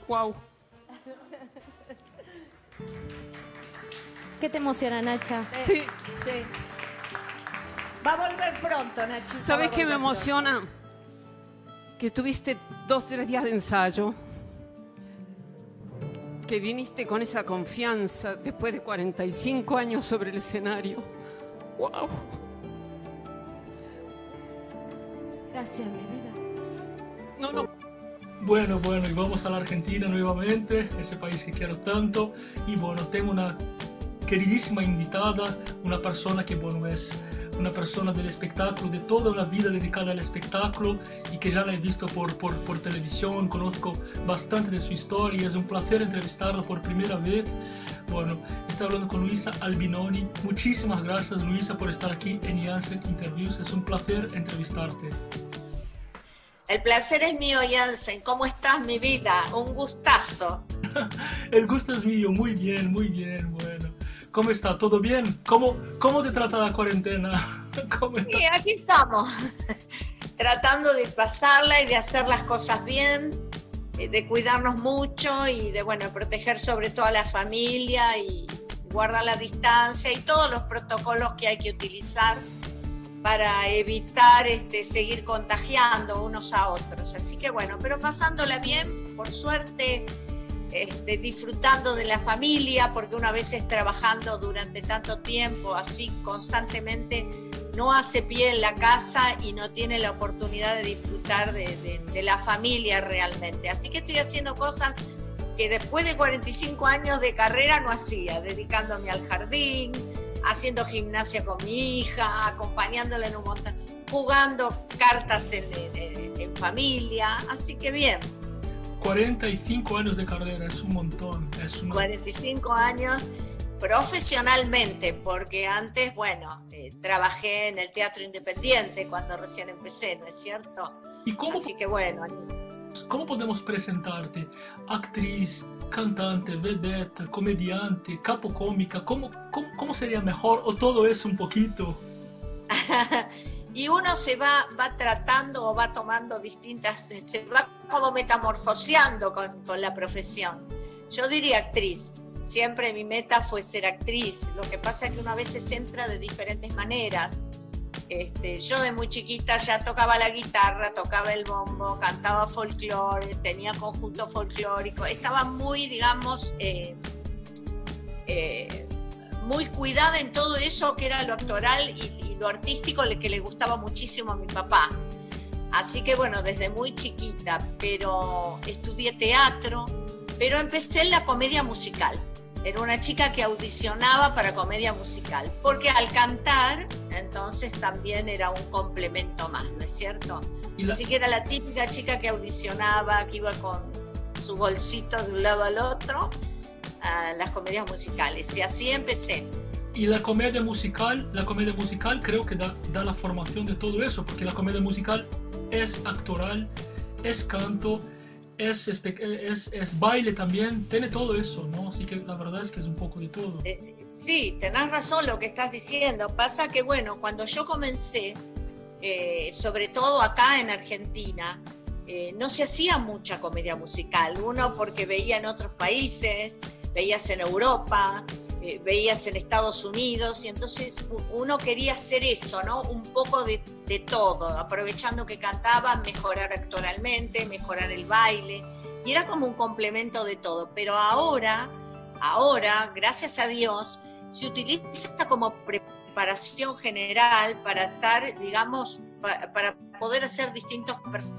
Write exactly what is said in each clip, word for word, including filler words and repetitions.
wow. ¿Qué te emociona, Nacha? Eh, Sí. sí. Va a volver pronto, Nachito. ¿Sabes va a qué me volver emociona? Que tuviste dos, tres días de ensayo. Que viniste con esa confianza después de cuarenta y cinco años sobre el escenario. ¡Wow! pronto. Gracias, mi vida. No, no. Bueno, bueno, y vamos a la Argentina nuevamente, ese país que quiero tanto. Y bueno, tengo una queridísima invitada, una persona que, bueno, es una persona del espectáculo, de toda una vida dedicada al espectáculo y que ya la he visto por, por, por televisión, conozco bastante de su historia y es un placer entrevistarla por primera vez. Bueno, estoy hablando con Luisa Albinoni. Muchísimas gracias, Luisa, por estar aquí en Janssen Interviews. Es un placer entrevistarte. El placer es mío, Janssen. ¿Cómo estás, mi vida? Un gustazo. El gusto es mío. Muy bien, muy bien. Bueno, ¿cómo está? ¿Todo bien? ¿Cómo, cómo te trata la cuarentena? ¿Cómo está? Y aquí estamos, tratando de pasarla y de hacer las cosas bien, de cuidarnos mucho y de, bueno, proteger sobre todo a la familia y guardar la distancia y todos los protocolos que hay que utilizar para evitar este, seguir contagiando unos a otros. Así que bueno, pero pasándola bien, por suerte, este, disfrutando de la familia, porque una vez es trabajando durante tanto tiempo, así constantemente, no hace pie en la casa y no tiene la oportunidad de disfrutar de, de, de la familia realmente. Así que estoy haciendo cosas que después de cuarenta y cinco años de carrera no hacía, dedicándome al jardín, haciendo gimnasia con mi hija, acompañándola en un montón, jugando cartas en, en, en familia, así que bien. cuarenta y cinco años de carrera, es un montón. Es una... cuarenta y cinco años profesionalmente, porque antes, bueno, eh, trabajé en el teatro independiente cuando recién empecé, ¿no es cierto? ¿Y cómo, Así que bueno. ¿Cómo podemos presentarte? Actriz, cantante, vedette, comediante, capo cómica, ¿cómo, cómo, cómo sería mejor? ¿O todo eso un poquito? Y uno se va, va tratando o va tomando distintas, se va como metamorfoseando con, con la profesión. Yo diría actriz, siempre mi meta fue ser actriz, lo que pasa es que uno a veces entra de diferentes maneras. Este, yo de muy chiquita ya tocaba la guitarra, tocaba el bombo, cantaba folclore, tenía conjunto folclórico, estaba muy, digamos, eh, eh, muy cuidada en todo eso que era lo actoral y, y lo artístico que le gustaba muchísimo a mi papá. Así que bueno, desde muy chiquita, pero estudié teatro, pero empecé en la comedia musical. Era una chica que audicionaba para comedia musical, porque al cantar, entonces también era un complemento más, ¿no es cierto? La... Así que era la típica chica que audicionaba, que iba con su bolsito de un lado al otro a las comedias musicales, y así empecé. Y la comedia musical, la comedia musical creo que da, da la formación de todo eso, porque la comedia musical es actoral, es canto, Es, es, es baile también, tiene todo eso, ¿no? Así que la verdad es que es un poco de todo. Eh, sí, tenés razón lo que estás diciendo. Pasa que, bueno, cuando yo comencé, eh, sobre todo acá en Argentina, eh, no se hacía mucha comedia musical. Uno porque veía en otros países, veías en Europa, eh, veías en Estados Unidos, y entonces uno quería hacer eso, ¿no? Un poco de, de todo, aprovechando que cantaba, mejorar actoralmente, mejorar el baile, y era como un complemento de todo. Pero ahora, ahora, gracias a Dios, se utiliza como preparación general para estar, digamos, para, para poder hacer distintos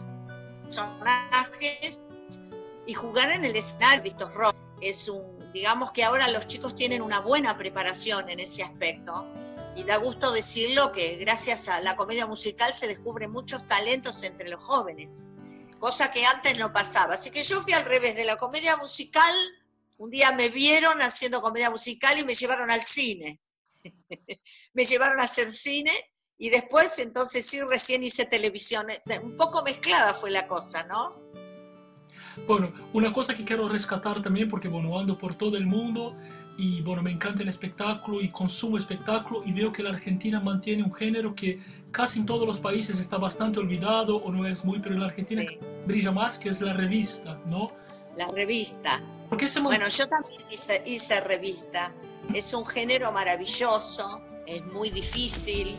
personajes y jugar en el escenario de estos roles. Es un, digamos que ahora los chicos tienen una buena preparación en ese aspecto, y da gusto decirlo que gracias a la comedia musical se descubren muchos talentos entre los jóvenes, cosa que antes no pasaba. Así que yo fui al revés de la comedia musical. Un día me vieron haciendo comedia musical y me llevaron al cine. Me llevaron a hacer cine y después entonces sí recién hice televisión. Un poco mezclada fue la cosa, ¿no? Bueno, una cosa que quiero rescatar también, porque bueno, ando por todo el mundo y bueno, me encanta el espectáculo y consumo espectáculo, y veo que la Argentina mantiene un género que casi en todos los países está bastante olvidado o no es muy, pero en la Argentina sí brilla más, que es la revista, ¿no? la revista. ¿Por qué se Bueno, yo también hice, hice revista. Es un género maravilloso, es muy difícil.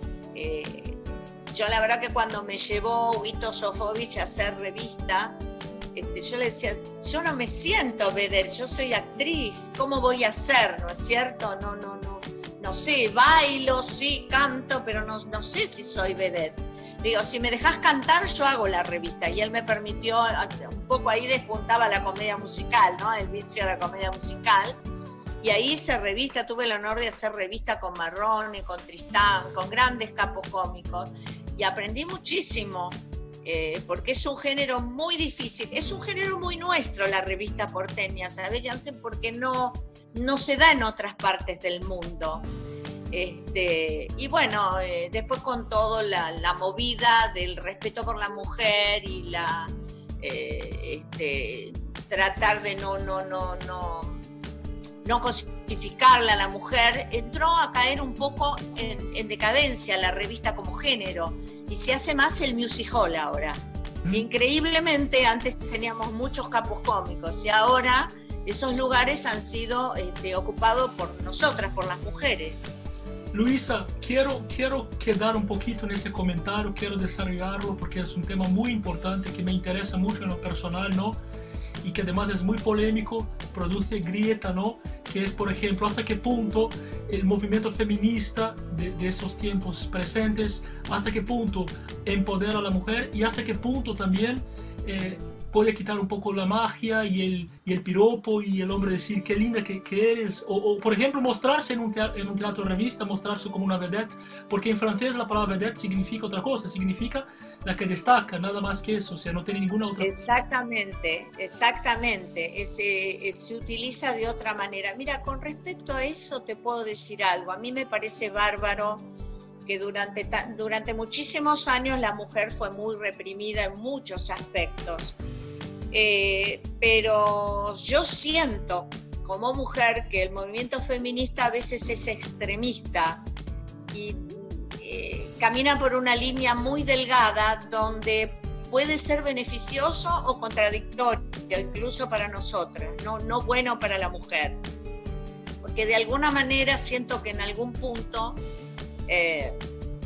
Eh, yo la verdad que cuando me llevó Huguito Sofovich a hacer revista, este, yo le decía, yo no me siento vedette, yo soy actriz, ¿cómo voy a hacer? ¿No es cierto? No, no, no, no sé, bailo, sí, canto, pero no, no sé si soy vedette. Digo, si me dejas cantar, yo hago la revista. Y él me permitió, un poco ahí despuntaba la comedia musical, ¿no? El vicio de la comedia musical. Y ahí hice revista, tuve el honor de hacer revista con Marrone, con Tristán, con grandes capos cómicos. Y aprendí muchísimo, eh, porque es un género muy difícil. Es un género muy nuestro, la revista porteña, ¿sabes, Jansen? Porque no, no se da en otras partes del mundo. Este, y bueno, eh, después con todo la, la movida del respeto por la mujer y la eh, este, tratar de no, no, no, no, no cosificarla a la mujer, entró a caer un poco en, en decadencia la revista como género, y se hace más el music hall ahora. Mm. Increíblemente antes teníamos muchos capos cómicos y ahora esos lugares han sido este, ocupados por nosotras, por las mujeres. Luisa, quiero, quiero quedar un poquito en ese comentario, quiero desarrollarlo porque es un tema muy importante que me interesa mucho en lo personal, ¿no? Y que además es muy polémico, produce grieta, ¿no? Que es, por ejemplo, hasta qué punto el movimiento feminista de, de esos tiempos presentes, hasta qué punto empodera a la mujer y hasta qué punto también eh, puede quitar un poco la magia y el, y el piropo y el hombre decir qué linda que, que eres, o, o por ejemplo mostrarse en un, teatro, en un teatro revista, mostrarse como una vedette, porque en francés la palabra vedette significa otra cosa, significa la que destaca, nada más que eso, o sea, no tiene ninguna otra... Exactamente, exactamente, se, se utiliza de otra manera. Mira, con respecto a eso te puedo decir algo, a mí me parece bárbaro que durante, durante muchísimos años la mujer fue muy reprimida en muchos aspectos. Eh, pero yo siento como mujer que el movimiento feminista a veces es extremista y eh, camina por una línea muy delgada donde puede ser beneficioso o contradictorio, incluso para nosotras, no, no bueno para la mujer. Porque de alguna manera siento que en algún punto eh,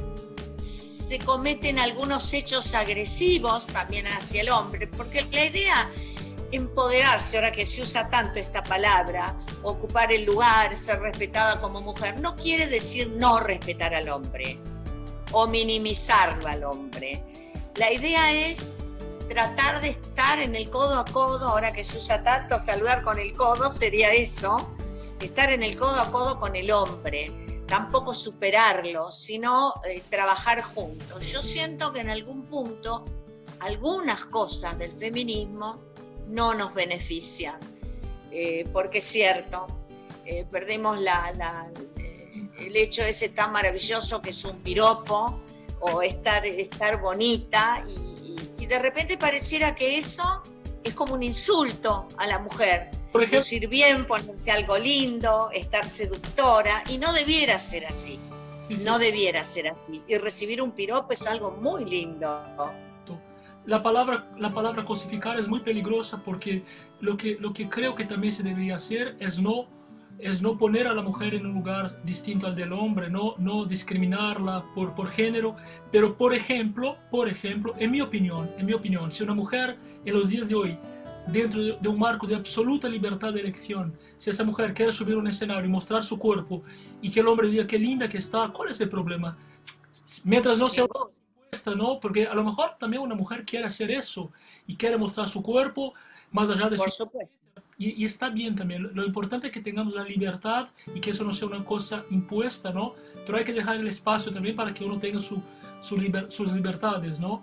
se cometen algunos hechos agresivos también hacia el hombre, porque la idea empoderarse, ahora que se usa tanto esta palabra, ocupar el lugar, ser respetada como mujer, no quiere decir no respetar al hombre o minimizarlo al hombre. La idea es tratar de estar en el codo a codo, ahora que se usa tanto saludar con el codo, sería eso, estar en el codo a codo con el hombre. Tampoco superarlo, sino eh, trabajar juntos. Yo siento que en algún punto algunas cosas del feminismo no nos benefician, eh, porque es cierto, eh, perdemos la, la, el hecho ese tan maravilloso que es un piropo o estar, estar bonita y, y, y de repente pareciera que eso es como un insulto a la mujer. Por ejemplo, lucir bien, ponerse algo lindo, estar seductora, y no debiera ser así. Sí, sí. No debiera ser así. Y recibir un piropo es algo muy lindo. La palabra, la palabra cosificar es muy peligrosa porque lo que, lo que creo que también se debería hacer es no, es no poner a la mujer en un lugar distinto al del hombre, no, no discriminarla por, por género. Pero, por ejemplo, por ejemplo, en mi opinión, en mi opinión, si una mujer en los días de hoy, dentro de un marco de absoluta libertad de elección, si esa mujer quiere subir a un escenario y mostrar su cuerpo y que el hombre diga qué linda que está, ¿cuál es el problema? Mientras no sea impuesta, ¿no? Porque a lo mejor también una mujer quiere hacer eso y quiere mostrar su cuerpo más allá de Por su... supuesto. Y, y está bien también, lo importante es que tengamos la libertad y que eso no sea una cosa impuesta, ¿no? Pero hay que dejar el espacio también para que uno tenga su, su liber, sus libertades, ¿no?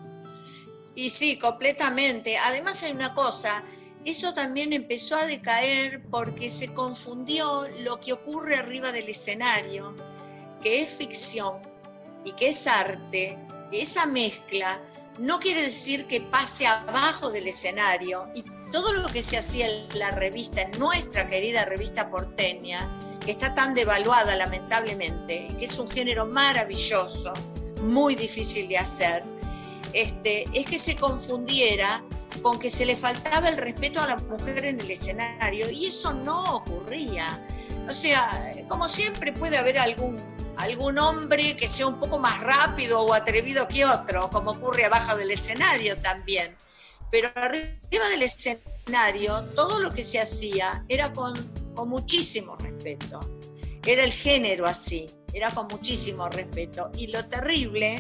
Y sí, completamente. Además hay una cosa, eso también empezó a decaer porque se confundió lo que ocurre arriba del escenario, que es ficción y que es arte, que esa mezcla no quiere decir que pase abajo del escenario. Y todo lo que se hacía en la revista, en nuestra querida revista porteña, que está tan devaluada lamentablemente, que es un género maravilloso, muy difícil de hacer, Este, es que se confundiera con que se le faltaba el respeto a la mujer en el escenario, y eso no ocurría. O sea, como siempre puede haber algún, algún hombre que sea un poco más rápido o atrevido que otro, como ocurre abajo del escenario también. Pero arriba del escenario, todo lo que se hacía era con, con muchísimo respeto. Era el género así, era con muchísimo respeto. Y lo terrible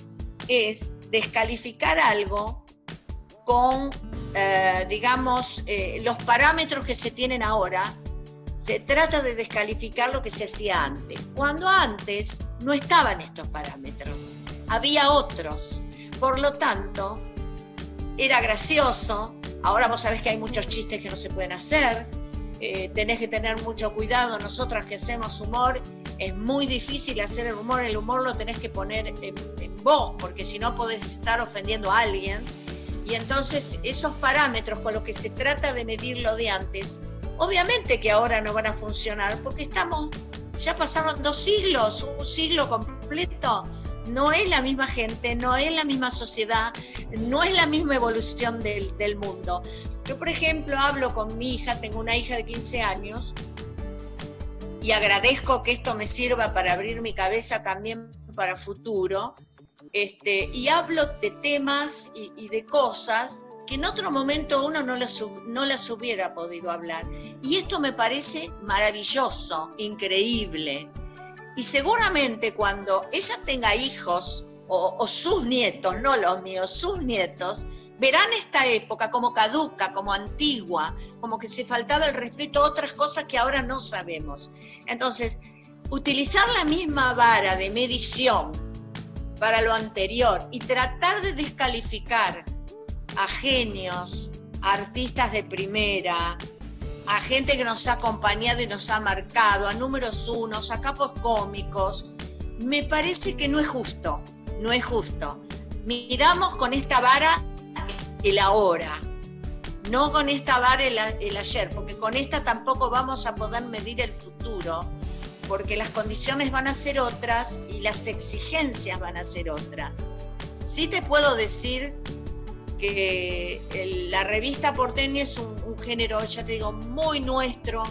es descalificar algo con, eh, digamos, eh, los parámetros que se tienen ahora. Se trata de descalificar lo que se hacía antes, cuando antes no estaban estos parámetros, había otros. Por lo tanto, era gracioso. Ahora vos sabés que hay muchos chistes que no se pueden hacer, eh, tenés que tener mucho cuidado. Nosotras que hacemos humor, es muy difícil hacer el humor, el humor lo tenés que poner en, en vos, porque si no podés estar ofendiendo a alguien. Y entonces esos parámetros con los que se trata de medir lo de antes, obviamente que ahora no van a funcionar, porque estamos, ya pasaron dos siglos, un siglo completo. No es la misma gente, no es la misma sociedad, no es la misma evolución del, del mundo. Yo, por ejemplo, hablo con mi hija, tengo una hija de quince años, y agradezco que esto me sirva para abrir mi cabeza también para futuro, este, y hablo de temas y, y de cosas que en otro momento uno no las, no las hubiera podido hablar. Y esto me parece maravilloso, increíble. Y seguramente cuando ella tenga hijos, o, o sus nietos, no los míos, sus nietos, verán esta época como caduca, como antigua, como que se faltaba el respeto a otras cosas que ahora no sabemos. Entonces, utilizar la misma vara de medición para lo anterior y tratar de descalificar a genios, a artistas de primera, a gente que nos ha acompañado y nos ha marcado, a números unos, a capos cómicos, me parece que no es justo, no es justo. Miramos con esta vara el ahora, no con esta vara el, el ayer, porque con esta tampoco vamos a poder medir el futuro, porque las condiciones van a ser otras y las exigencias van a ser otras. Sí te puedo decir que el, la revista porteña es un, un género, ya te digo, muy nuestro,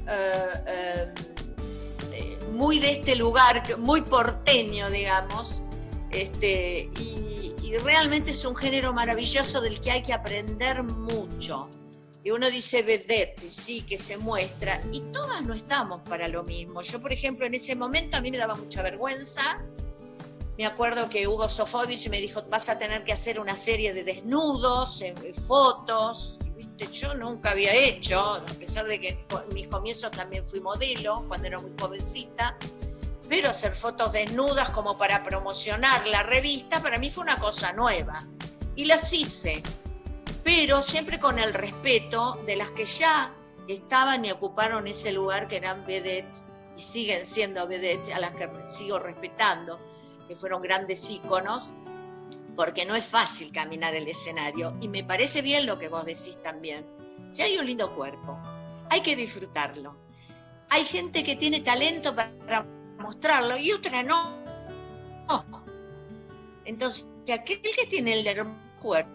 eh, eh, muy de este lugar, muy porteño, digamos, este, y, y realmente es un género maravilloso del que hay que aprender mucho. Y uno dice vedette, sí, que se muestra, y todas no estamos para lo mismo. Yo, por ejemplo, en ese momento a mí me daba mucha vergüenza. Me acuerdo que Hugo Sofovich me dijo, vas a tener que hacer una serie de desnudos, eh, fotos. ¿Viste? Yo nunca había hecho, a pesar de que en mis comienzos también fui modelo, cuando era muy jovencita, pero hacer fotos desnudas como para promocionar la revista, para mí fue una cosa nueva. Y las hice, pero siempre con el respeto de las que ya estaban y ocuparon ese lugar, que eran vedettes, y siguen siendo vedettes, a las que sigo respetando, que fueron grandes íconos, porque no es fácil caminar el escenario, y me parece bien lo que vos decís también. Si hay un lindo cuerpo, hay que disfrutarlo. Hay gente que tiene talento para mostrarlo y otra no. no. Entonces, aquel que tiene el hermoso cuerpo,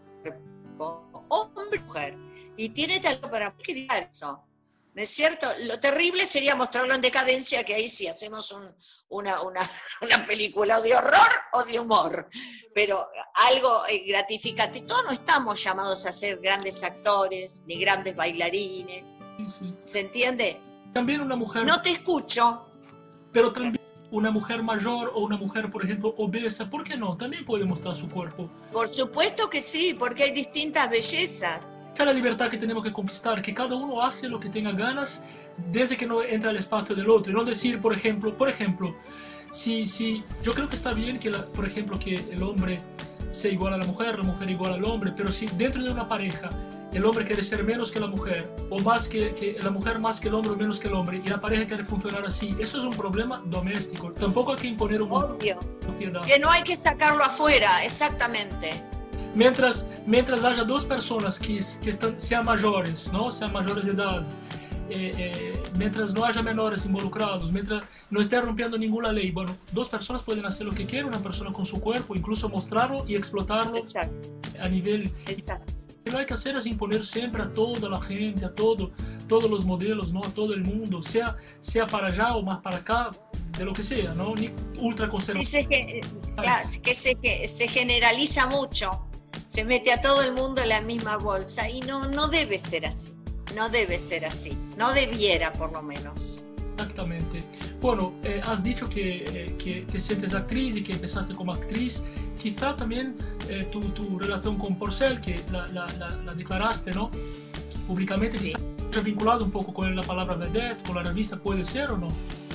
hombre o mujer, y tiene talento para mostrar eso, ¿no es cierto? Lo terrible sería mostrarlo en decadencia, que ahí sí hacemos un, una, una, una película de horror o de humor, pero algo gratificante. Todos no estamos llamados a ser grandes actores ni grandes bailarines. Sí, sí. ¿Se entiende? También una mujer... No te escucho. Pero también una mujer mayor o una mujer, por ejemplo, obesa, ¿por qué no? También puede mostrar su cuerpo. Por supuesto que sí, porque hay distintas bellezas. Esa es la libertad que tenemos que conquistar, que cada uno hace lo que tenga ganas desde que no entra al espacio del otro. Y no decir, por ejemplo, por ejemplo, si, si yo creo que está bien que, la, por ejemplo, que el hombre sea igual a la mujer, la mujer igual al hombre, pero si dentro de una pareja el hombre quiere ser menos que la mujer, o más que, que la mujer más que el hombre o menos que el hombre, y la pareja quiere funcionar así, eso es un problema doméstico. Tampoco hay que imponer un Obvio. Que no hay que sacarlo afuera, exactamente. Mientras, mientras haya dos personas que, que están, sean mayores, ¿no? Sean mayores de edad, eh, eh, mientras no haya menores involucrados, mientras no esté rompiendo ninguna ley, bueno, dos personas pueden hacer lo que quieran, una persona con su cuerpo, incluso mostrarlo y explotarlo. Exacto. A nivel... Exacto. que no hay que hacer es imponer siempre a toda la gente, a todo, todos los modelos, ¿no? A todo el mundo, sea, sea para allá o más para acá, de lo que sea, ¿no? Ni ultra conservador. Sí, se, claro, que, se, que se generaliza mucho, se mete a todo el mundo en la misma bolsa y no, no debe ser así, no debe ser así, no debiera por lo menos. Exactamente. Bueno, eh, has dicho que, eh, que te sientes actriz y que empezaste como actriz. Quizá también eh, tu, tu relación con Porcel, que la, la, la, la declaraste, ¿no? Públicamente, sí. Quizá vinculado un poco con la palabra vedette, con la revista, ¿puede ser o no?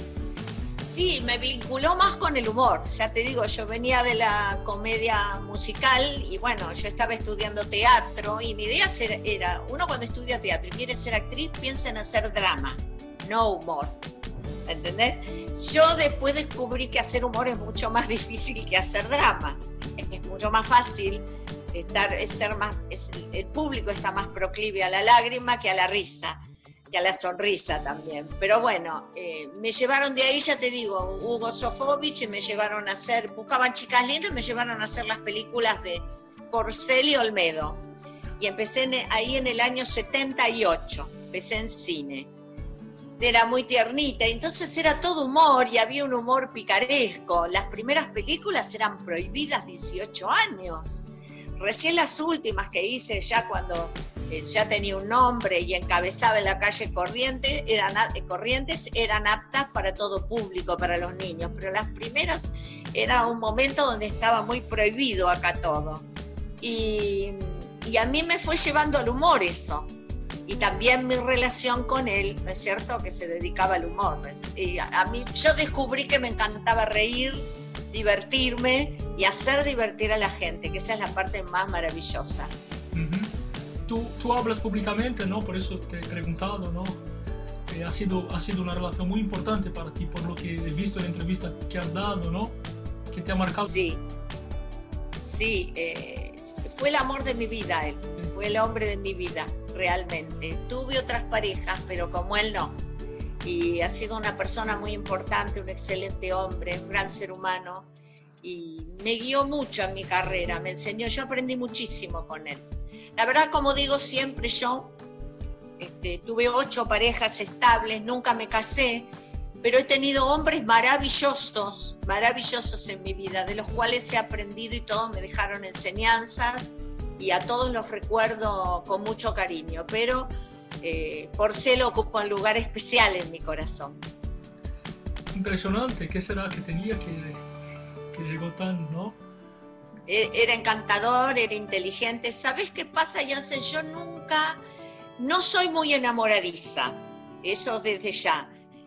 Sí, me vinculó más con el humor. Ya te digo, yo venía de la comedia musical y bueno, yo estaba estudiando teatro y mi idea era, uno cuando estudia teatro y quiere ser actriz, piensa en hacer drama, no humor. ¿Entendés? Yo después descubrí que hacer humor es mucho más difícil que hacer drama. Es mucho más fácil estar, es ser más, es, el público está más proclive a la lágrima que a la risa, que a la sonrisa también. Pero bueno, eh, me llevaron de ahí, ya te digo, Hugo Sofovich, y me llevaron a hacer, buscaban chicas lindas, me llevaron a hacer las películas de Porcel y Olmedo. Y empecé en, ahí en el año setenta y ocho, empecé en cine. Era muy tiernita, entonces era todo humor y había un humor picaresco. Las primeras películas eran prohibidas dieciocho años. Recién las últimas que hice, ya cuando eh, ya tenía un nombre y encabezaba en la calle Corrientes, eran, Corrientes, eran aptas para todo público, para los niños. Pero las primeras era un momento donde estaba muy prohibido acá todo. Y, y a mí me fue llevando al humor eso. Y también mi relación con él, ¿no es cierto?, que se dedicaba al humor. Y a, a mí, yo descubrí que me encantaba reír, divertirme y hacer divertir a la gente, que esa es la parte más maravillosa. Uh-huh. tú, tú hablas públicamente, ¿no? Por eso te he preguntado, ¿no? Eh, ha, sido, ha sido una relación muy importante para ti, por lo que he visto en la entrevista que has dado, ¿no? Que te ha marcado. Sí, sí, eh, fue el amor de mi vida él, fue el hombre de mi vida. Realmente. Tuve otras parejas, pero como él no. Y ha sido una persona muy importante, un excelente hombre, un gran ser humano. Y me guió mucho en mi carrera, me enseñó, yo aprendí muchísimo con él. La verdad, como digo siempre, yo este, tuve ocho parejas estables, nunca me casé, pero he tenido hombres maravillosos, maravillosos en mi vida, de los cuales he aprendido y todos me dejaron enseñanzas. Y a todos los recuerdo con mucho cariño, pero eh, Porcel ocupa un lugar especial en mi corazón. Impresionante, ¿qué será que tenía que, que llegó tan, no? Era encantador, era inteligente. ¿Sabes qué pasa, Jansen? Yo nunca, no soy muy enamoradiza, eso desde ya.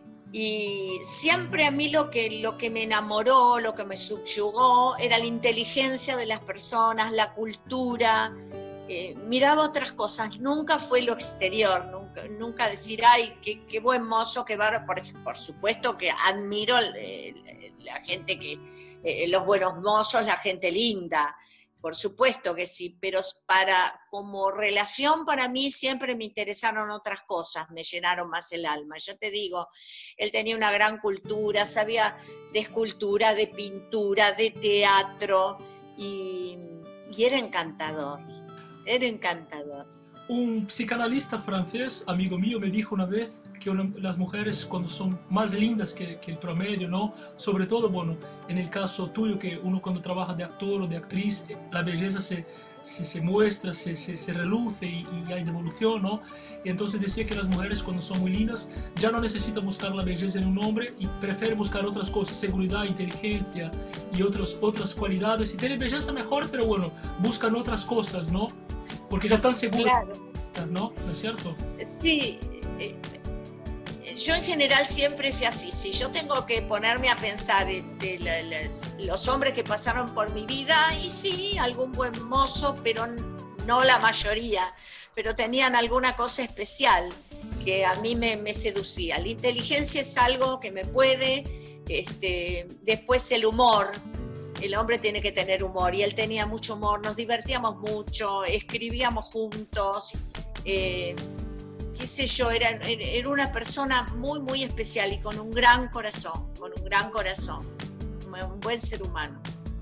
Y siempre a mí lo que, lo que me enamoró, lo que me subyugó, era la inteligencia de las personas, la cultura. Eh, miraba otras cosas, nunca fue lo exterior, nunca, nunca decir, ay, qué, qué buen mozo, qué bárbaro. Por, por supuesto que admiro eh, la gente que, eh, los buenos mozos, la gente linda. Por supuesto que sí, pero para, como relación para mí siempre me interesaron otras cosas, me llenaron más el alma. Ya te digo, él tenía una gran cultura, sabía de escultura, de pintura, de teatro y, y era encantador, era encantador. Un psicanalista francés, amigo mío, me dijo una vez que una, las mujeres cuando son más lindas que, que el promedio, ¿no? Sobre todo, bueno, en el caso tuyo, que uno cuando trabaja de actor o de actriz, la belleza se, se, se muestra, se, se, se reluce y, y hay devolución, ¿no? Y entonces decía que las mujeres cuando son muy lindas ya no necesitan buscar la belleza en un hombre y prefieren buscar otras cosas, seguridad, inteligencia y otros, otras cualidades. Si tienen belleza mejor, pero bueno, buscan otras cosas, ¿no? Porque ya están seguros, claro. ¿No? ¿No es cierto? Sí, eh, yo en general siempre fui así. Si yo tengo que ponerme a pensar de la, las, los hombres que pasaron por mi vida, y sí, algún buen mozo, pero no la mayoría, pero tenían alguna cosa especial que a mí me, me seducía. La inteligencia es algo que me puede, este, después el humor. El hombre tiene que tener humor y él tenía mucho humor, nos divertíamos mucho, escribíamos juntos, eh, qué sé yo, era, era una persona muy, muy especial y con un gran corazón, con un gran corazón, un buen ser humano.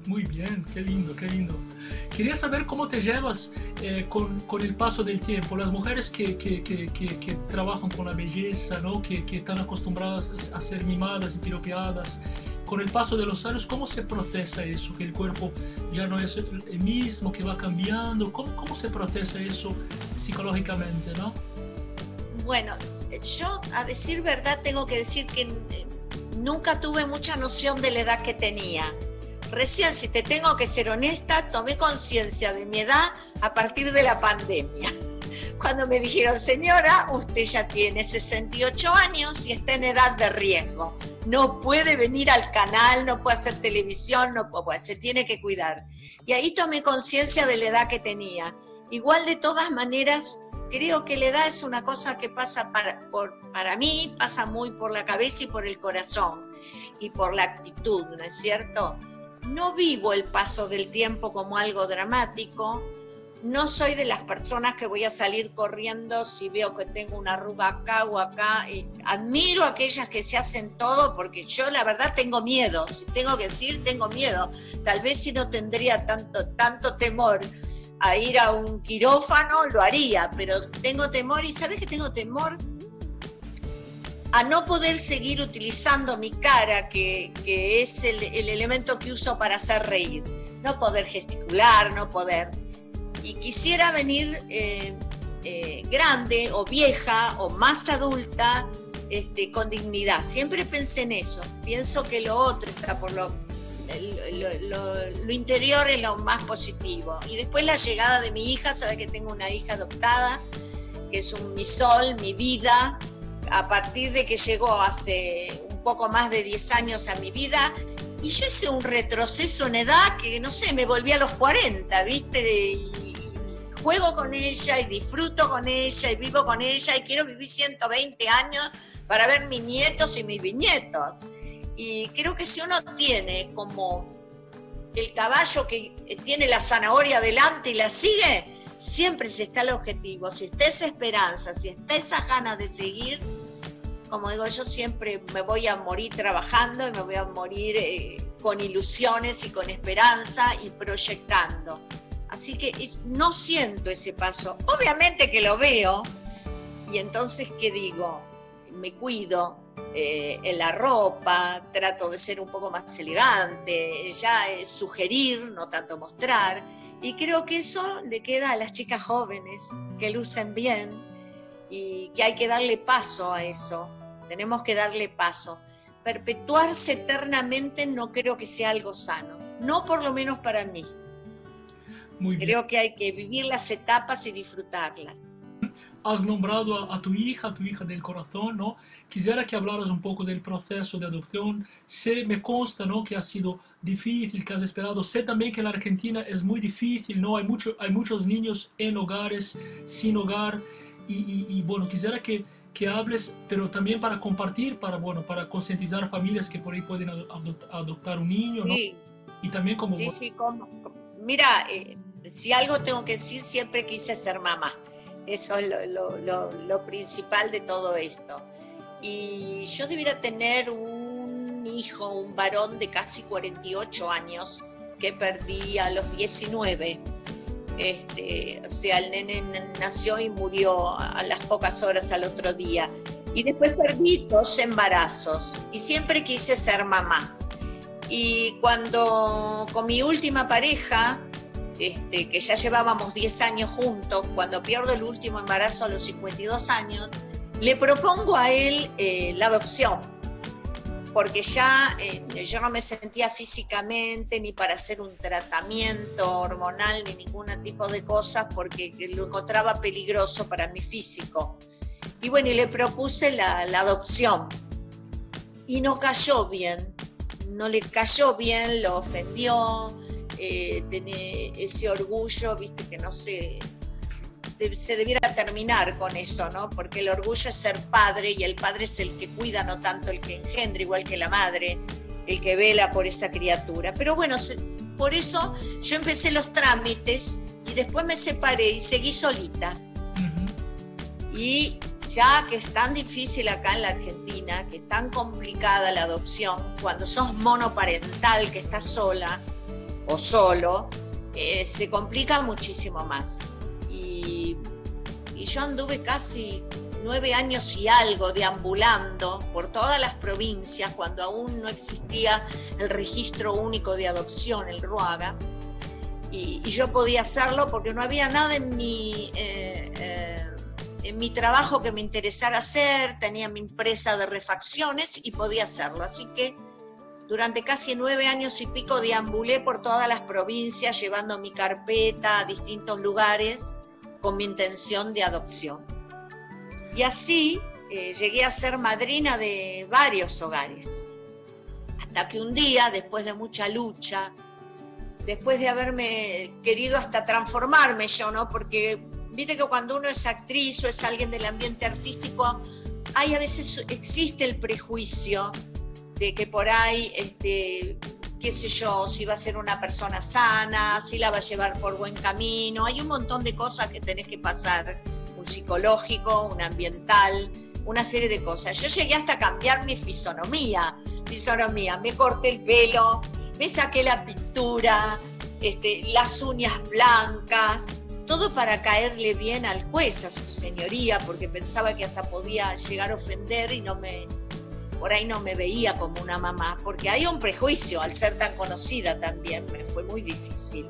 Muy bien, qué lindo, qué lindo. Quería saber cómo te llevas eh, con, con el paso del tiempo. Las mujeres que, que, que, que, que trabajan con la belleza, ¿no? que, que están acostumbradas a ser mimadas y piropeadas, con el paso de los años, ¿cómo se procesa eso? Que el cuerpo ya no es el mismo, que va cambiando. ¿Cómo, cómo se procesa eso psicológicamente, no? Bueno, yo a decir verdad tengo que decir que nunca tuve mucha noción de la edad que tenía. Recién, si te tengo que ser honesta, tomé conciencia de mi edad a partir de la pandemia. Cuando me dijeron, señora, usted ya tiene sesenta y ocho años y está en edad de riesgo. No puede venir al canal, no puede hacer televisión, no puede, se tiene que cuidar. Y ahí tomé conciencia de la edad que tenía. Igual, de todas maneras, creo que la edad es una cosa que pasa para, por, para mí, pasa muy por la cabeza y por el corazón y por la actitud, ¿no es cierto? No vivo el paso del tiempo como algo dramático. No soy de las personas que voy a salir corriendo si veo que tengo una arruga acá o acá. Eh, admiro a aquellas que se hacen todo, porque yo la verdad tengo miedo. Si tengo que decir, tengo miedo. Tal vez si no tendría tanto, tanto temor a ir a un quirófano, lo haría. Pero tengo temor, y ¿sabes que tengo temor? A no poder seguir utilizando mi cara, que, que es el, el elemento que uso para hacer reír. No poder gesticular, no poder... Y quisiera venir eh, eh, grande o vieja o más adulta, este, con dignidad. Siempre pensé en eso. Pienso que lo otro está por lo, lo, lo, lo interior es lo más positivo. Y después la llegada de mi hija, sabes que tengo una hija adoptada, que es un, mi sol, mi vida. A partir de que llegó hace un poco más de diez años a mi vida, y yo hice un retroceso en edad que, no sé, me volví a los cuarenta, ¿viste? Y, y juego con ella, y disfruto con ella, y vivo con ella, y quiero vivir ciento veinte años para ver mis nietos y mis bisnietos. Y creo que si uno tiene como el caballo que tiene la zanahoria delante y la sigue, siempre si está el objetivo, si está esa esperanza, si está esa ganas de seguir, como digo, yo siempre me voy a morir trabajando y me voy a morir eh, con ilusiones y con esperanza y proyectando. Así que no siento ese paso. Obviamente que lo veo, y entonces, ¿qué digo? Me cuido eh, en la ropa, trato de ser un poco más elegante, ya es sugerir, no tanto mostrar. Y creo que eso le queda a las chicas jóvenes, que lucen bien, y que hay que darle paso a eso. Tenemos que darle paso. Perpetuarse eternamente no creo que sea algo sano, no por lo menos para mí. Muy bien. Creo que hay que vivir las etapas y disfrutarlas. Has nombrado a, a tu hija, a tu hija del corazón, ¿no? Quisiera que hablaras un poco del proceso de adopción. Sé, me consta, ¿no?, que ha sido difícil, que has esperado. Sé también que en la Argentina es muy difícil, ¿no? Hay, mucho, hay muchos niños en hogares, sin hogar. Y, y, y bueno, quisiera que, que hables, pero también para compartir, para, bueno, para concientizar familias que por ahí pueden adop adoptar un niño, ¿no? Sí. Y también como... Sí, sí, como... Mira, eh, si algo tengo que decir, siempre quise ser mamá. Eso es lo, lo, lo, lo principal de todo esto. Y yo debiera tener un hijo, un varón de casi cuarenta y ocho años, que perdí a los diecinueve. Este, o sea, el nene nació y murió a las pocas horas al otro día. Y después perdí dos embarazos. Y siempre quise ser mamá. Y cuando con mi última pareja... Este, que ya llevábamos diez años juntos, cuando pierdo el último embarazo a los cincuenta y dos años, le propongo a él eh, la adopción, porque ya eh, yo no me sentía físicamente ni para hacer un tratamiento hormonal ni ningún tipo de cosas, porque lo encontraba peligroso para mi físico. Y bueno, y le propuse la, la adopción, y no cayó bien, no le cayó bien, lo ofendió. Eh, tiene ese orgullo, viste, que no sé, de, se debiera terminar con eso, ¿no? Porque el orgullo es ser padre, y el padre es el que cuida, no tanto el que engendra, igual que la madre, el que vela por esa criatura. Pero bueno, se, por eso yo empecé los trámites y después me separé y seguí solita. Uh-huh. Y ya que es tan difícil acá en la Argentina, que es tan complicada la adopción, cuando sos monoparental, que estás sola, o solo, eh, se complica muchísimo más. Y, y yo anduve casi nueve años y algo deambulando por todas las provincias cuando aún no existía el registro único de adopción, el RUAGA, y, y yo podía hacerlo porque no había nada en mi, eh, eh, en mi trabajo que me interesara hacer, tenía mi empresa de refacciones y podía hacerlo, así que durante casi nueve años y pico deambulé por todas las provincias llevando mi carpeta a distintos lugares con mi intención de adopción. Y así eh, llegué a ser madrina de varios hogares. Hasta que un día, después de mucha lucha, después de haberme querido hasta transformarme yo, ¿no? Porque viste que cuando uno es actriz o es alguien del ambiente artístico, hay a veces existe el prejuicio de que por ahí, este, qué sé yo, si va a ser una persona sana, si la va a llevar por buen camino. Hay un montón de cosas que tenés que pasar. Un psicológico, un ambiental, una serie de cosas. Yo llegué hasta cambiar mi fisonomía, fisonomía, me corté el pelo, me saqué la pintura, este, las uñas blancas, todo para caerle bien al juez, a su señoría, porque pensaba que hasta podía llegar a ofender y no me, por ahí no me veía como una mamá, porque hay un prejuicio al ser tan conocida también, me fue muy difícil.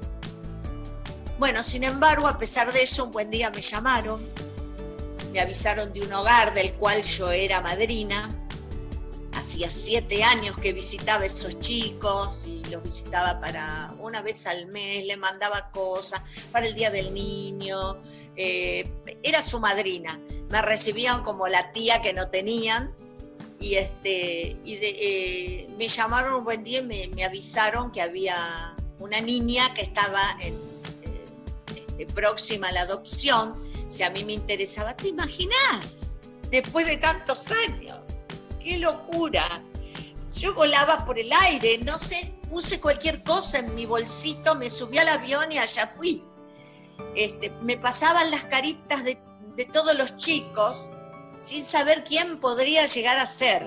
Bueno, sin embargo, a pesar de eso, un buen día me llamaron, me avisaron de un hogar del cual yo era madrina. Hacía siete años que visitaba a esos chicos y los visitaba para una vez al mes, le mandaba cosas para el Día del Niño. Eh, era su madrina, me recibían como la tía que no tenían y, este, y de, eh, me llamaron un buen día y me, me avisaron que había una niña que estaba en próxima a la adopción, si a mí me interesaba. ¿Te imaginás? Después de tantos años, ¡qué locura! Yo volaba por el aire, no sé, puse cualquier cosa en mi bolsito, me subí al avión y allá fui. Este, me pasaban las caritas de, de todos los chicos sin saber quién podría llegar a ser.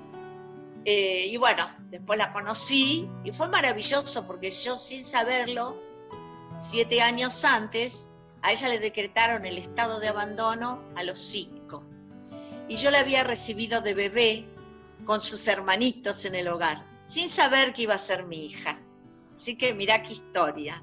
Eh, y bueno, después la conocí y fue maravilloso porque yo sin saberlo, siete años antes, a ella le decretaron el estado de abandono a los cinco. Y yo la había recibido de bebé con sus hermanitos en el hogar, sin saber que iba a ser mi hija. Así que mirá qué historia.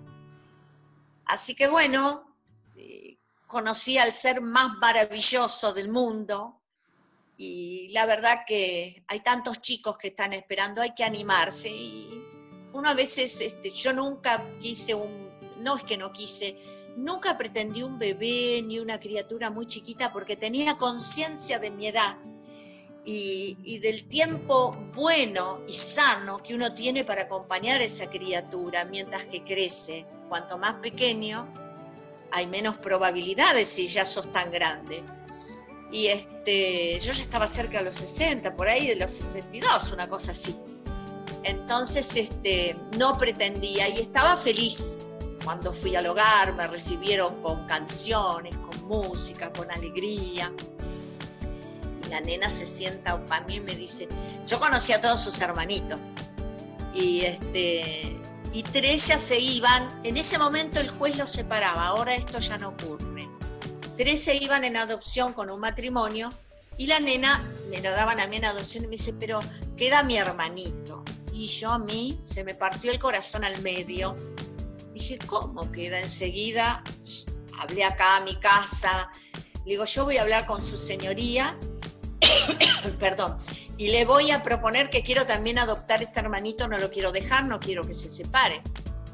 Así que bueno, eh, conocí al ser más maravilloso del mundo y la verdad que hay tantos chicos que están esperando, hay que animarse. Y uno a veces, este, yo nunca quise un No es que no quise, nunca pretendí un bebé ni una criatura muy chiquita porque tenía conciencia de mi edad y, y del tiempo bueno y sano que uno tiene para acompañar a esa criatura mientras que crece. Cuanto más pequeño, hay menos probabilidades si ya sos tan grande. Y este, yo ya estaba cerca de los sesenta, por ahí de los sesenta y dos, una cosa así. Entonces este, no pretendía y estaba feliz. Cuando fui al hogar me recibieron con canciones, con música, con alegría. Y la nena se sienta para mí y me dice, yo conocí a todos sus hermanitos. Y, este, y tres ya se iban, en ese momento el juez los separaba, ahora esto ya no ocurre. Tres se iban en adopción con un matrimonio y la nena me la daban a mí en adopción y me dice, pero queda mi hermanito. Y yo a mí se me partió el corazón al medio. Dije, ¿cómo queda? Enseguida hablé acá a mi casa, le digo, yo voy a hablar con su señoría, perdón, y le voy a proponer que quiero también adoptar este hermanito, no lo quiero dejar, no quiero que se separe.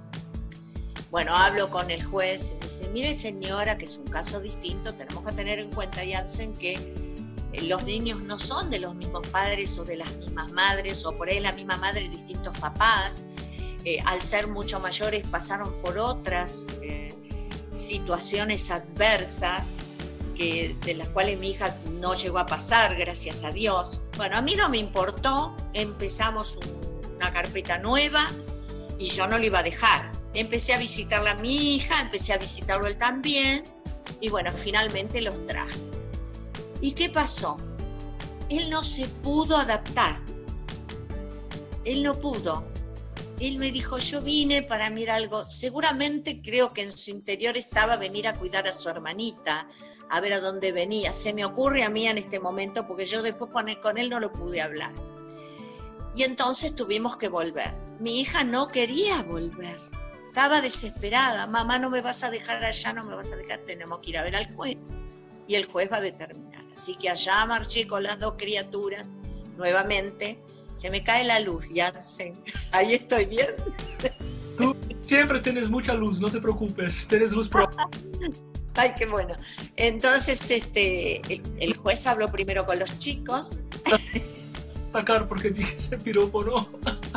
Bueno, hablo con el juez, y me dice, mire señora, que es un caso distinto, tenemos que tener en cuenta, Jansen, que los niños no son de los mismos padres o de las mismas madres, o por ahí la misma madre y distintos papás. Eh, al ser mucho mayores pasaron por otras eh, situaciones adversas que, de las cuales mi hija no llegó a pasar, gracias a Dios. Bueno, a mí no me importó, empezamos un, una carpeta nueva y yo no lo iba a dejar. Empecé a visitarla a mi hija, empecé a visitarlo él también y bueno, finalmente los traje. ¿Y qué pasó? Él no se pudo adaptar, él no pudo. él me dijo, yo vine para mirar algo, seguramente creo que en su interior estaba venir a cuidar a su hermanita, a ver a dónde venía, se me ocurre a mí en este momento, porque yo después con él, con él no lo pude hablar. Y entonces tuvimos que volver. Mi hija no quería volver, estaba desesperada, mamá, no me vas a dejar allá, no me vas a dejar, tenemos que ir a ver al juez, y el juez va a determinar. Así que allá marché con las dos criaturas, nuevamente, se me cae la luz, Jansen, ahí estoy bien. Tú siempre tienes mucha luz, no te preocupes, tienes luz propia. Ay, qué bueno. Entonces, este, el, el juez habló primero con los chicos. Atacar porque dije ese piropo, ¿no?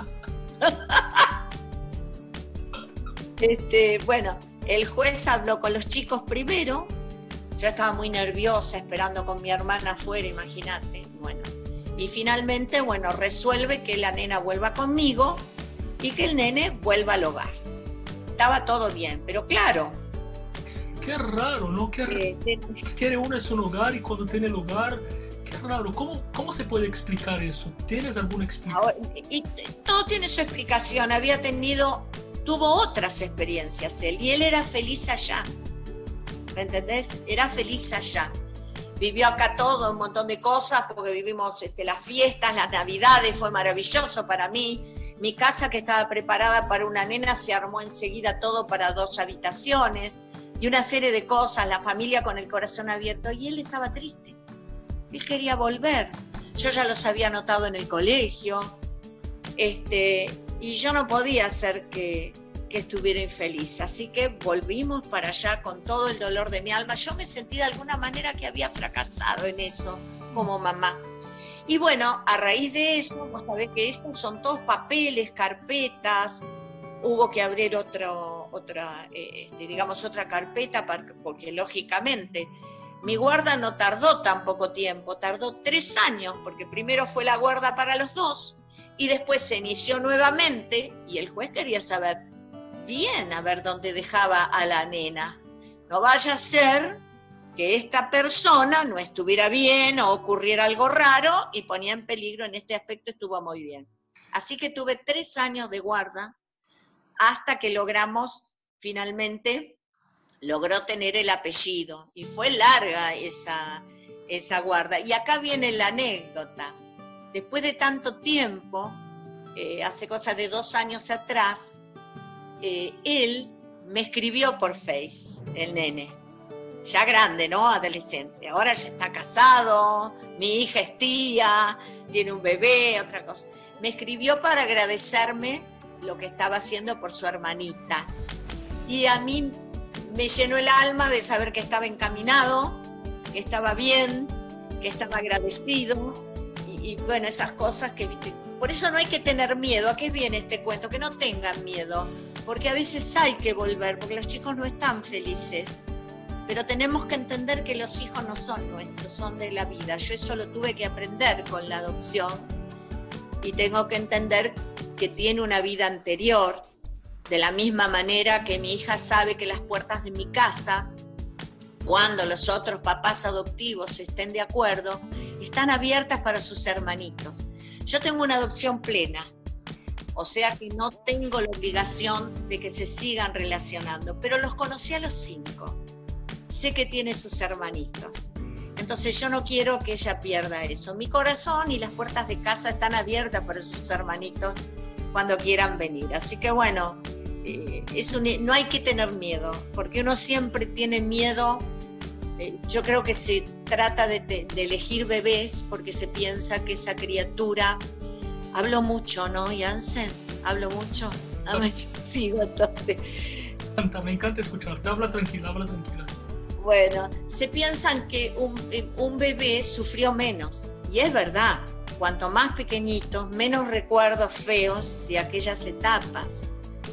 Este, bueno, el juez habló con los chicos primero. Yo estaba muy nerviosa esperando con mi hermana afuera, imagínate. Bueno, y finalmente, bueno, resuelve que la nena vuelva conmigo y que el nene vuelva al hogar. Estaba todo bien, pero claro. Qué raro, ¿no? Qué raro. Eh, Quiere uno es un hogar y cuando tiene el hogar, qué raro. ¿Cómo, cómo se puede explicar eso? ¿Tienes alguna explicación? Y, y todo tiene su explicación. Había tenido, tuvo otras experiencias él y él era feliz allá. ¿Me entendés? Era feliz allá. Vivió acá todo, un montón de cosas, porque vivimos este, las fiestas, las navidades, fue maravilloso para mí. Mi casa, que estaba preparada para una nena, se armó enseguida todo para dos habitaciones y una serie de cosas, la familia con el corazón abierto, y él estaba triste. Él quería volver. Yo ya los había notado en el colegio, este, y yo no podía hacer que, que estuviera infeliz. Así que volvimos para allá con todo el dolor de mi alma. Yo me sentí de alguna manera que había fracasado en eso como mamá. Y bueno, a raíz de eso, vos sabés que estos son todos papeles, carpetas. Hubo que abrir otro, otra, eh, este, digamos, otra carpeta, para, porque lógicamente mi guarda no tardó tan poco tiempo, tardó tres años, porque primero fue la guarda para los dos, y después se inició nuevamente, y el juez quería saber bien a ver dónde dejaba a la nena. No vaya a ser que esta persona no estuviera bien o ocurriera algo raro y ponía en peligro. En este aspecto estuvo muy bien. Así que tuve tres años de guarda hasta que logramos, finalmente, logró tener el apellido. Y fue larga esa, esa guarda. Y acá viene la anécdota. Después de tanto tiempo, eh, hace cosa de dos años atrás, eh, él me escribió por Face, el nene. Ya grande, ¿no? Adolescente. Ahora ya está casado, mi hija es tía, tiene un bebé, otra cosa. Me escribió para agradecerme lo que estaba haciendo por su hermanita. Y a mí me llenó el alma de saber que estaba encaminado, que estaba bien, que estaba agradecido. Y, y bueno, esas cosas que, viste. Por eso no hay que tener miedo. ¿A qué viene este cuento? Que no tengan miedo. Porque a veces hay que volver, porque los chicos no están felices. Pero tenemos que entender que los hijos no son nuestros, son de la vida. Yo eso lo tuve que aprender con la adopción. Y tengo que entender que tiene una vida anterior, de la misma manera que mi hija sabe que las puertas de mi casa, cuando los otros papás adoptivos estén de acuerdo, están abiertas para sus hermanitos. Yo tengo una adopción plena, o sea que no tengo la obligación de que se sigan relacionando, pero los conocí a los cinco. Sé que tiene sus hermanitos. Entonces yo no quiero que ella pierda eso. Mi corazón y las puertas de casa están abiertas para sus hermanitos cuando quieran venir. Así que bueno, eh, es un, no hay que tener miedo, porque uno siempre tiene miedo. Eh, yo creo que se trata de, de elegir bebés porque se piensa que esa criatura... Hablo mucho, ¿no, Jansen? Hablo mucho. A ver, sigo entonces. Me encanta, me encanta escucharte. Habla tranquila, habla tranquila. Bueno, se piensan que un, un bebé sufrió menos, y es verdad, cuanto más pequeñitos, menos recuerdos feos de aquellas etapas,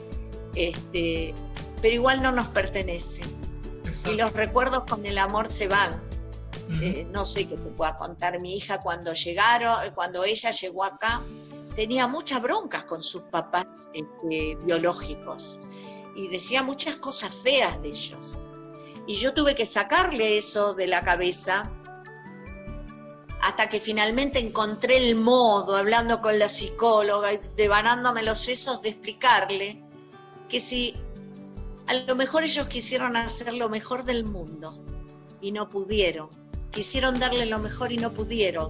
este, pero igual no nos pertenecen. Exacto. Y los recuerdos con el amor se van. Uh-huh. eh, no sé qué te pueda contar. Mi hija cuando llegaron, cuando ella llegó acá, tenía muchas broncas con sus papás este, biológicos, y decía muchas cosas feas de ellos. Y yo tuve que sacarle eso de la cabeza hasta que finalmente encontré el modo, hablando con la psicóloga y devanándome los sesos, de explicarle que si a lo mejor ellos quisieron hacer lo mejor del mundo y no pudieron, quisieron darle lo mejor y no pudieron,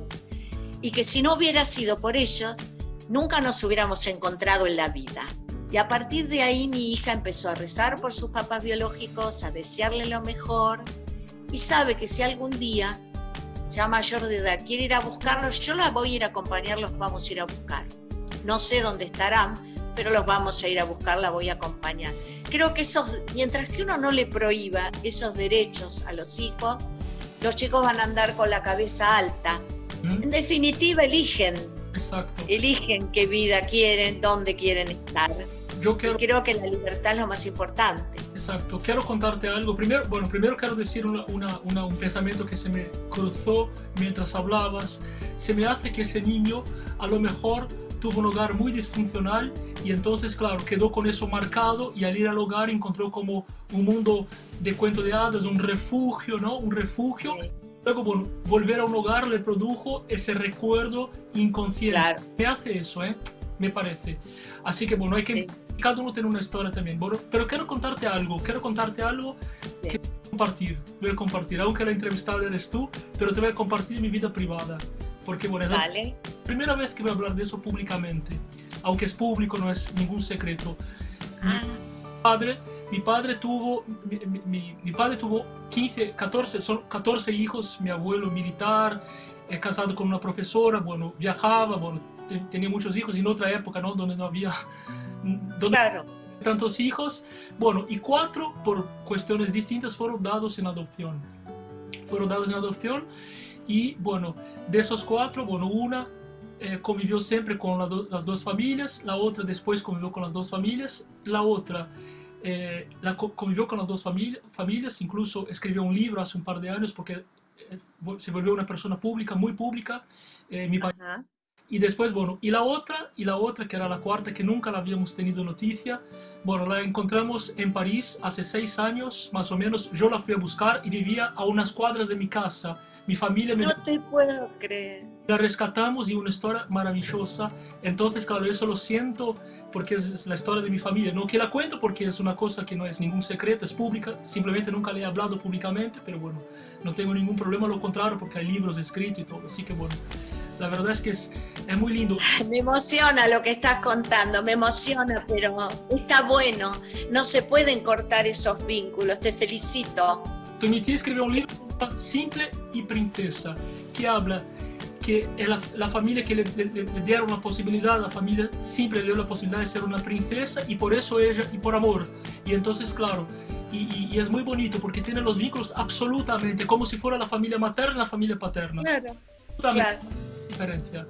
y que si no hubiera sido por ellos, nunca nos hubiéramos encontrado en la vida. Y a partir de ahí mi hija empezó a rezar por sus papás biológicos, a desearle lo mejor, y sabe que si algún día, ya mayor de edad, quiere ir a buscarlos, yo la voy a ir a acompañar, los vamos a ir a buscar. No sé dónde estarán, pero los vamos a ir a buscar, la voy a acompañar. Creo que esos, mientras que uno no le prohíba esos derechos a los hijos, los chicos van a andar con la cabeza alta. ¿Mm? En definitiva, eligen. Exacto. Eligen qué vida quieren, dónde quieren estar. Yo quiero... Y creo que la libertad es lo más importante. Exacto. Quiero contarte algo. Primero, bueno, primero quiero decir una, una, una, un pensamiento que se me cruzó mientras hablabas. Se me hace que ese niño a lo mejor tuvo un hogar muy disfuncional y entonces, claro, quedó con eso marcado, y al ir al hogar encontró como un mundo de cuento de hadas, un refugio, ¿no? Un refugio. Sí. Luego, bueno, volver a un hogar le produjo ese recuerdo inconsciente. Claro. Me hace eso, ¿eh? Me parece. Así que, bueno, hay que... Sí. Cada uno tiene una historia también. Bueno, pero quiero contarte algo. Quiero contarte algo sí. que voy a compartir. Voy a compartir. Aunque la entrevistada eres tú, pero te voy a compartir mi vida privada. Porque, bueno, es vale. la primera vez que voy a hablar de eso públicamente. Aunque es público, no es ningún secreto. Ah. Mi padre... Mi padre tuvo, mi, mi, mi padre tuvo quince, catorce, son catorce hijos, mi abuelo militar, eh, casado con una profesora, bueno, viajaba, bueno, te, tenía muchos hijos en otra época, ¿no? Donde no había donde claro. tantos hijos, bueno, y cuatro, por cuestiones distintas, fueron dados en adopción. Fueron dados en adopción y, bueno, de esos cuatro, bueno, una eh, convivió siempre con la do, las dos familias, la otra después convivió con las dos familias, la otra... Eh, la convivió con las dos famili familias, incluso escribió un libro hace un par de años porque eh, se volvió una persona pública, muy pública, eh, mi país. Uh-huh. Y después, bueno, y la otra, y la otra que era la cuarta, que nunca la habíamos tenido noticia, bueno, la encontramos en París hace seis años, más o menos. Yo la fui a buscar y vivía a unas cuadras de mi casa. Mi familia me... No te puedo creer. La rescatamos y una historia maravillosa. Entonces, claro, eso lo siento porque es la historia de mi familia. No que la cuento porque es una cosa que no es ningún secreto, es pública. Simplemente nunca le he hablado públicamente, pero bueno, no tengo ningún problema, lo contrario, porque hay libros escritos y todo. Así que bueno, la verdad es que es, es muy lindo. Me emociona lo que estás contando, me emociona, pero está bueno. No se pueden cortar esos vínculos, te felicito. Mi tía escribió un libro, Simple y Princesa, que habla que la, la familia que le, le, le dieron la posibilidad, la familia siempre le dio la posibilidad de ser una princesa, y por eso ella, y por amor. Y entonces, claro, y, y, y es muy bonito porque tiene los vínculos absolutamente, como si fuera la familia materna y la familia paterna. Claro, claro. Diferencia.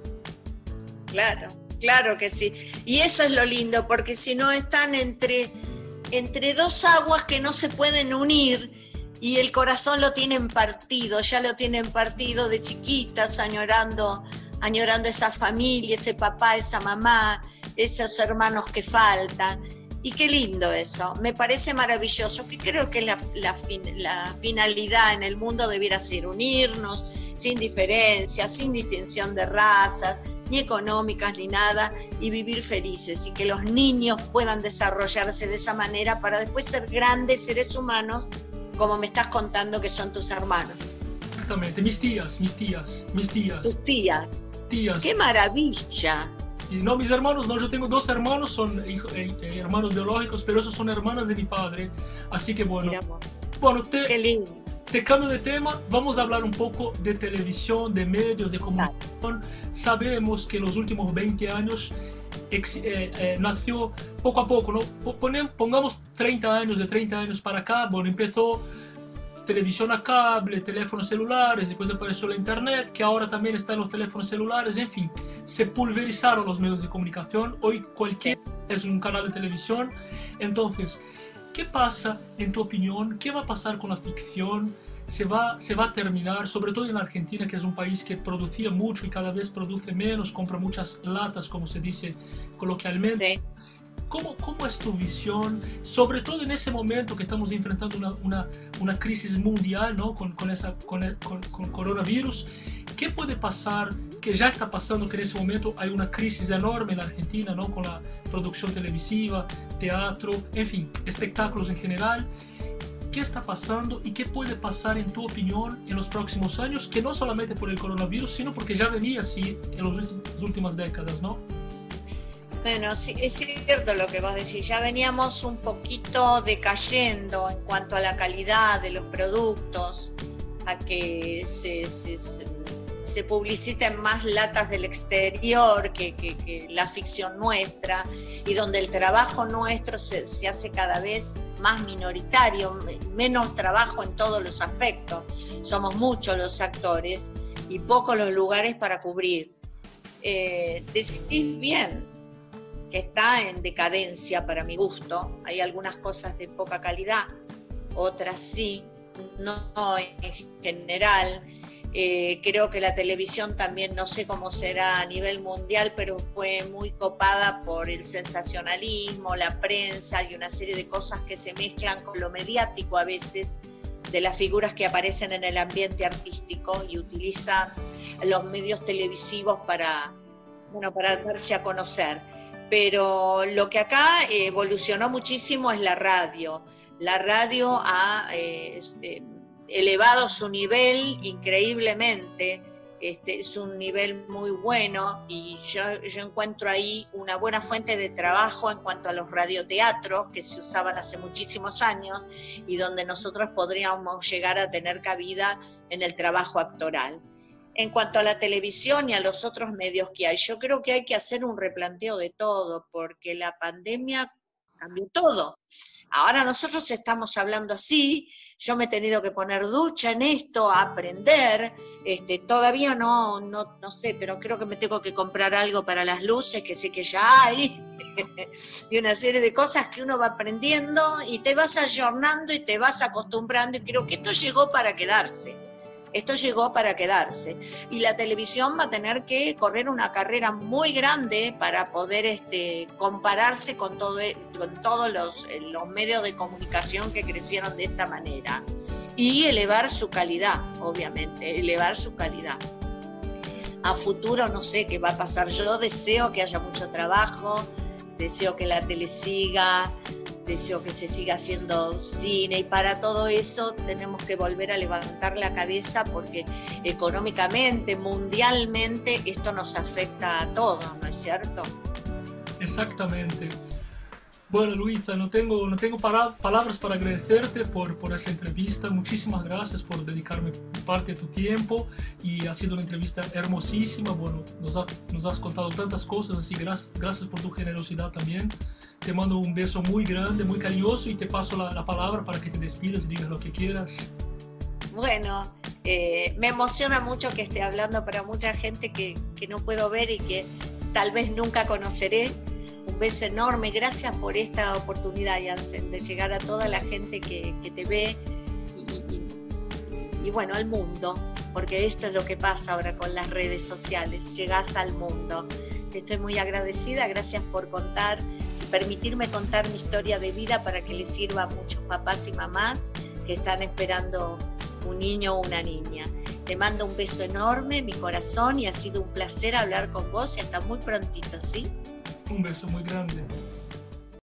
Claro, claro que sí. Y eso es lo lindo, porque si no están entre, entre dos aguas que no se pueden unir, y el corazón lo tienen partido, ya lo tienen partido de chiquitas, añorando, añorando esa familia, ese papá, esa mamá, esos hermanos que faltan. Y qué lindo eso, me parece maravilloso, que creo que la, la, fin, la finalidad en el mundo debiera ser unirnos, sin diferencia, sin distinción de razas, ni económicas, ni nada, y vivir felices, y que los niños puedan desarrollarse de esa manera para después ser grandes seres humanos, como me estás contando que son tus hermanos. Exactamente, mis tías, mis tías, mis tías. Tus tías. Tías. ¡Qué maravilla! No, mis hermanos, no, yo tengo dos hermanos, son hijo, eh, eh, hermanos biológicos, pero esos son hermanas de mi padre. Así que bueno. Mira, bueno, te, qué lindo. Te cambio de tema, vamos a hablar un poco de televisión, de medios, de comunicación. Claro. Sabemos que en los últimos veinte años ex, eh, eh, nació poco a poco, ¿no? Pongamos treinta años, de treinta años para acá, bueno, empezó televisión a cable, teléfonos celulares, después apareció la internet, que ahora también está en los teléfonos celulares, en fin, se pulverizaron los medios de comunicación, hoy cualquier sí. es un canal de televisión. Entonces, ¿qué pasa, en tu opinión, qué va a pasar con la ficción? ¿Se va, se va a terminar, sobre todo en Argentina, que es un país que producía mucho y cada vez produce menos, compra muchas latas, como se dice coloquialmente? Sí. ¿Cómo, ¿Cómo es tu visión, sobre todo en ese momento que estamos enfrentando una, una, una crisis mundial, ¿no? con, con, esa, con, el, con, con coronavirus? ¿qué puede pasar? Que ya está pasando, que en ese momento hay una crisis enorme en la Argentina, ¿no? Con la producción televisiva, teatro, en fin, espectáculos en general. ¿Qué está pasando y qué puede pasar, en tu opinión, en los próximos años? Que no solamente por el coronavirus, sino porque ya venía así en los últimos, las últimas décadas, ¿no? Bueno, sí, es cierto lo que vos decís, ya veníamos un poquito decayendo en cuanto a la calidad de los productos, a que se, se, se publiciten más latas del exterior que, que, que la ficción nuestra, y donde el trabajo nuestro se, se hace cada vez más minoritario, menos trabajo en todos los aspectos. Somos muchos los actores y pocos los lugares para cubrir. Eh, decís bien que está en decadencia para mi gusto. Hay algunas cosas de poca calidad, otras sí, no en general. Eh, creo que la televisión también, no sé cómo será a nivel mundial, pero fue muy copada por el sensacionalismo, la prensa y una serie de cosas que se mezclan con lo mediático a veces, de las figuras que aparecen en el ambiente artístico y utilizan los medios televisivos para, bueno, para darse a conocer. Pero lo que acá evolucionó muchísimo es la radio. La radio ha eh, este, elevado su nivel increíblemente, este, es un nivel muy bueno, y yo, yo encuentro ahí una buena fuente de trabajo en cuanto a los radioteatros que se usaban hace muchísimos años y donde nosotros podríamos llegar a tener cabida en el trabajo actoral. En cuanto a la televisión y a los otros medios que hay, yo creo que hay que hacer un replanteo de todo, porque la pandemia cambió todo. Ahora nosotros estamos hablando así, yo me he tenido que poner ducha en esto, a aprender, este, todavía no, no, no sé, pero creo que me tengo que comprar algo para las luces, que sé que ya hay, y una serie de cosas que uno va aprendiendo y te vas ayornando y te vas acostumbrando, y creo que esto llegó para quedarse. Esto llegó para quedarse, y la televisión va a tener que correr una carrera muy grande para poder este, compararse con, todo, con todos los, los medios de comunicación que crecieron de esta manera, y elevar su calidad, obviamente, elevar su calidad. A futuro no sé qué va a pasar. Yo deseo que haya mucho trabajo, deseo que la tele siga, deseo que se siga haciendo cine, y para todo eso tenemos que volver a levantar la cabeza, porque económicamente, mundialmente, esto nos afecta a todos, ¿no es cierto? Exactamente. Bueno, Luisa, no tengo, no tengo para, palabras para agradecerte por, por esa entrevista. Muchísimas gracias por dedicarme parte de tu tiempo, y ha sido una entrevista hermosísima. Bueno, nos, ha, nos has contado tantas cosas, así gracias, gracias por tu generosidad también. Te mando un beso muy grande, muy cariñoso, y te paso la, la palabra para que te despidas y digas lo que quieras. Bueno, eh, me emociona mucho que esté hablando para mucha gente que, que no puedo ver y que tal vez nunca conoceré. Un beso enorme, gracias por esta oportunidad, Jansen, de llegar a toda la gente que, que te ve y, y, y bueno, al mundo, porque esto es lo que pasa ahora con las redes sociales, llegás al mundo. Estoy muy agradecida, gracias por contar, permitirme contar mi historia de vida para que les sirva a muchos papás y mamás que están esperando un niño o una niña. Te mando un beso enorme, mi corazón, y ha sido un placer hablar con vos, y hasta muy prontito, ¿sí? Un beso muy grande.